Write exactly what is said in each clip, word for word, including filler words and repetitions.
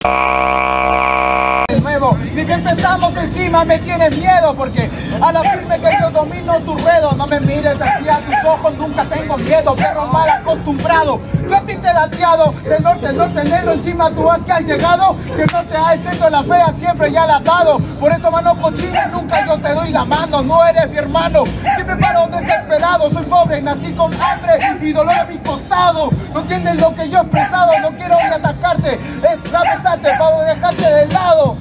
Nuevo. Ni que empezamos encima me tienes miedo, porque a la firme que yo domino tu ruedo. No me mires así a tus ojos, nunca tengo miedo, perro mal acostumbrado. Yo a ti te he dateado, de norte, norte, negro, encima tú aquí has llegado. Que el norte al centro, la fea siempre ya la has dado. Por eso, mano cochina, nunca yo te doy la mano. No eres mi hermano, siempre paro desesperado. Soy pobre, nací con hambre y dolor a mi costado. No entiendes lo que yo he expresado, no quiero ir a atacarte, es atravesarte para dejarte de lado.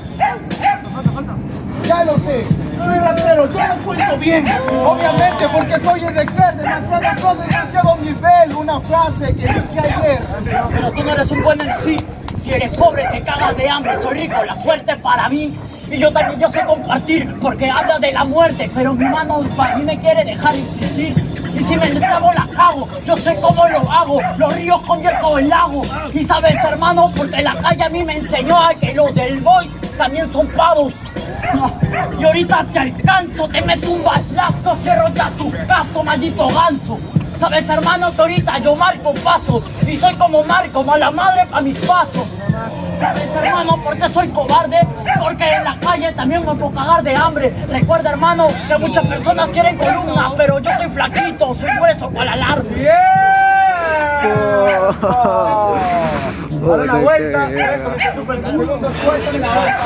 Ya lo sé, soy rapero, yo lo cuento bien, obviamente porque soy el rector, demasiado todo, demasiado nivel. Una frase que dije ayer. Pero tú no eres un buen en sí. Si eres pobre te cagas de hambre, soy rico, la suerte para mí. Y yo también, yo sé compartir, porque habla de la muerte, pero mi mano para mí me quiere dejar existir. Y si me trabo la cago, yo sé cómo lo hago, los ríos convierto en lago. Y sabes, hermano, porque la calle a mí me enseñó a que los del boys también son pavos. Y ahorita te alcanzo, te meto un balazo, cierro ya tu caso, maldito ganso. Sabes, hermano, que ahorita yo marco paso y soy como Marco, mala madre pa' mis pasos. Sabes, hermano, porque soy cobarde, porque en la calle también me puedo cagar de hambre. Recuerda, hermano, que muchas personas quieren columna, pero yo soy flaquito, soy hueso para alarme. ¡Yeah! Oh. Dale la vuelta, eh, con este super segundo suelta en la vuelta.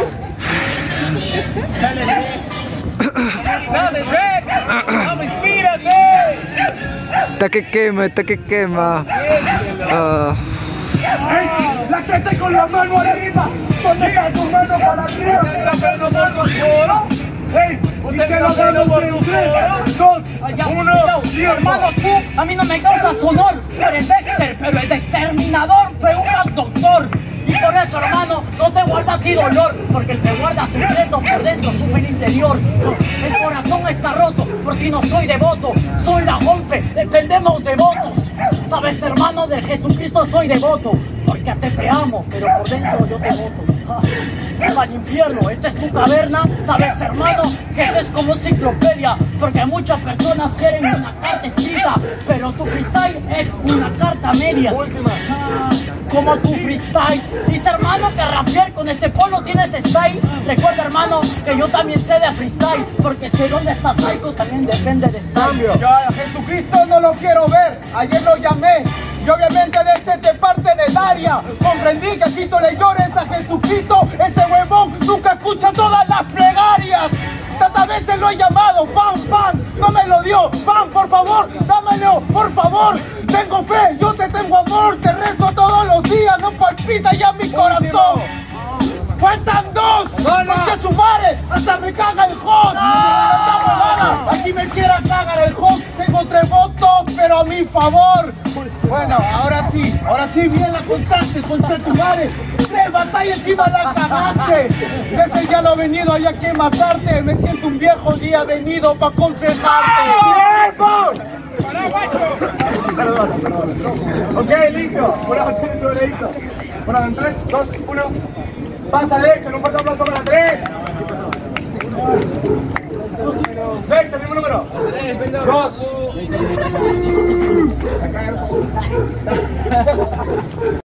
Dale, dale, Rick, vamos, inspírate. Está que quema, está que quema. Uh. Hey, la gente con la mano arriba, conecta tu mano para arriba, la mano por los coros. Hey, y que lo hagamos en tres, dos, uno. Hermano, tú a mí no me causas honor, tú eres Dexter, pero el exterminador fue un gran doctor. Y por eso, hermano, no te guarda a ti dolor, porque el que guarda secretos por dentro sufre el interior. El corazón está roto, por si no soy devoto, soy la once, dependemos de votos. Sabes, hermano, de Jesucristo soy devoto, porque a ti te amo, pero por dentro yo te voto. Al infierno, esta es tu caverna. Sabes, hermano, que esto es como enciclopedia, porque muchas personas quieren una carta escrita, pero tu freestyle es una carta media. Ah, como tu freestyle. Dice, hermano, que rapear con este polo tienes style. Recuerda, hermano, que yo también sé de freestyle, porque sé dónde está Psycho, también depende de style. Yo a Jesucristo no lo quiero ver, ayer lo llamé. Y obviamente de este te parte en el área. Comprendí que si tú le llores a Jesucristo, ese huevón nunca escucha todas las plegarias. Tantas veces lo he llamado, pan, pan, no me lo dio. Pan, por favor, dámelo, por favor. Tengo fe, yo te tengo amor, te rezo todos los días, no palpita ya mi corazón. ¡Faltan dos! ¡Porque su madre! ¡Hasta me caga el host! ¡No! Aquí me quiera cagar el host. Tengo tres votos, pero a mi favor. Bueno, ahora sí, ahora sí bien la contaste, concha tu madre. Tres batallas encima la cagaste. Desde ya no he venido allá que matarte. Me siento un viejo día venido para aconsejarte. ¡Tiempo! Ok, listo. Una batalla sobre esto. Bueno, en tres, dos, uno. Pasa, Dexter, un fuerte aplauso para tres. Dexter, mismo número. Dos.